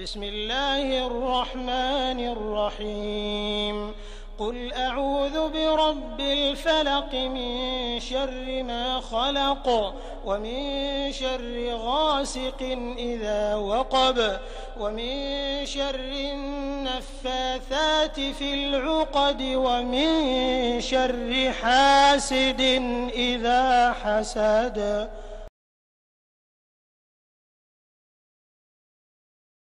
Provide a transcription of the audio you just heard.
بسم الله الرحمن الرحيم قل أعوذ برب الفلق من شر ما خلق ومن شر غاسق إذا وقب ومن شر النفاثات في العقد ومن شر حاسد إذا حسد.